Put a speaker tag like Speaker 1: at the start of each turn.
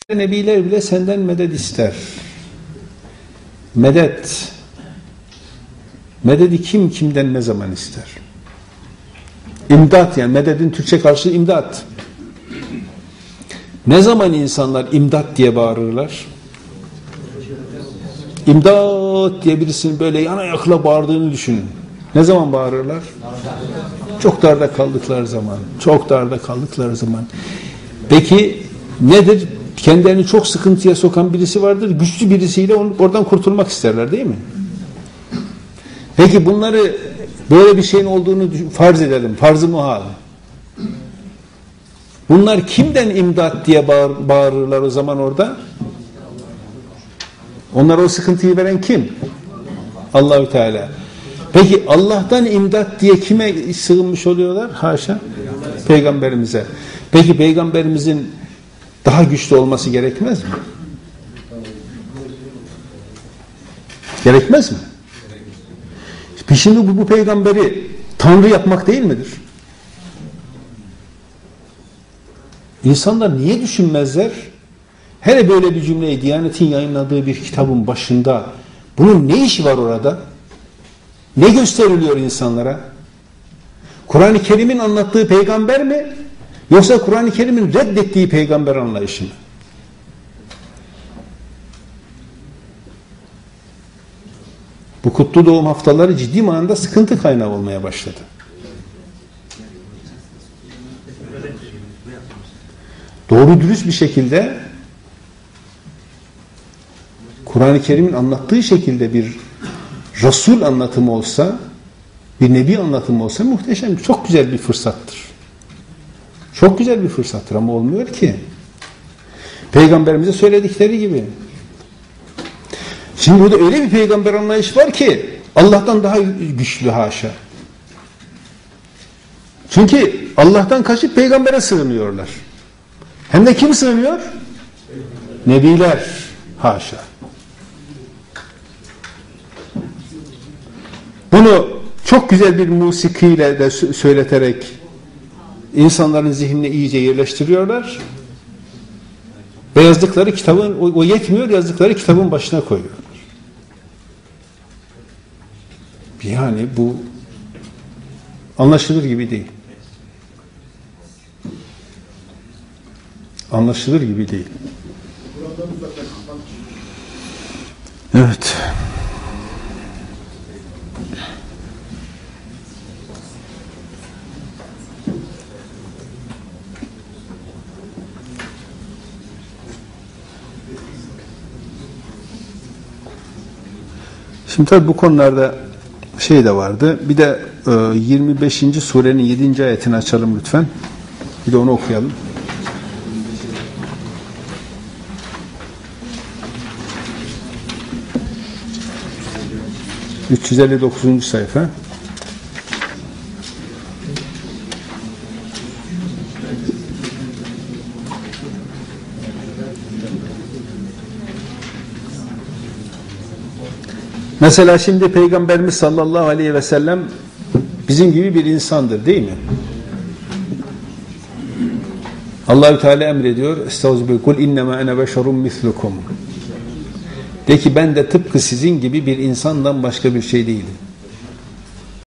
Speaker 1: Nebiler bile senden medet ister. Medet. Mededi kim kimden ne zaman ister? İmdat, yani mededin Türkçe karşılığı imdat. Ne zaman insanlar imdat diye bağırırlar? İmdat diye birisinin böyle yana yakla bağırdığını düşünün. Ne zaman bağırırlar? Çok darda kaldıkları zaman. Çok darda kaldıkları zaman. Peki nedir? Kendilerini çok sıkıntıya sokan birisi vardır. Güçlü birisiyle oradan kurtulmak isterler, değil mi? Peki bunları, böyle bir şeyin olduğunu farz edelim. Farz-ı muhal. Bunlar kimden imdat diye bağırırlar o zaman orada? Onlara o sıkıntıyı veren kim? Allahü Teala. Peki Allah'tan imdat diye kime sığınmış oluyorlar? Haşa. Peygamberimize. Peki Peygamberimizin daha güçlü olması gerekmez mi? Gerekmez mi? Şimdi bu peygamberi Tanrı yapmak değil midir? İnsanlar niye düşünmezler? Hele böyle bir cümleyi Diyanet'in yayınladığı bir kitabın başında bunun ne işi var orada? Ne gösteriliyor insanlara? Kur'an-ı Kerim'in anlattığı peygamber mi? Yoksa Kur'an-ı Kerim'in reddettiği peygamber anlayışı mı? Bu kutlu doğum haftaları ciddi manada sıkıntı kaynağı olmaya başladı. Doğru dürüst bir şekilde Kur'an-ı Kerim'in anlattığı şekilde bir Resul anlatımı olsa, bir Nebi anlatımı olsa muhteşem, çok güzel bir fırsattır. Çok güzel bir fırsattır ama olmuyor ki. Peygamberimize söyledikleri gibi. Şimdi burada öyle bir peygamber anlayışı var ki Allah'tan daha güçlü, haşa. Çünkü Allah'tan kaçıp peygambere sığınıyorlar. Hem de kim sığınıyor? Nebiler, haşa. Bunu çok güzel bir musikiyle de söyleterek insanların zihnine iyice yerleştiriyorlar. Ve yazdıkları kitabın, o yetmiyor, yazdıkları kitabın başına koyuyorlar. Yani bu anlaşılır gibi değil. Anlaşılır gibi değil. Evet. Şimdi tabi bu konularda şey de vardı. Bir de 25. surenin 7. ayetini açalım lütfen. Bir de onu okuyalım. ...359. sayfa. Mesela şimdi Peygamberimiz sallallahu aleyhi ve sellem bizim gibi bir insandır, değil mi? Allah-u Teala emrediyor. Estağfirullah. Kul innema ene beşerun mislukum. De ki ben de tıpkı sizin gibi bir insandan başka bir şey değilim.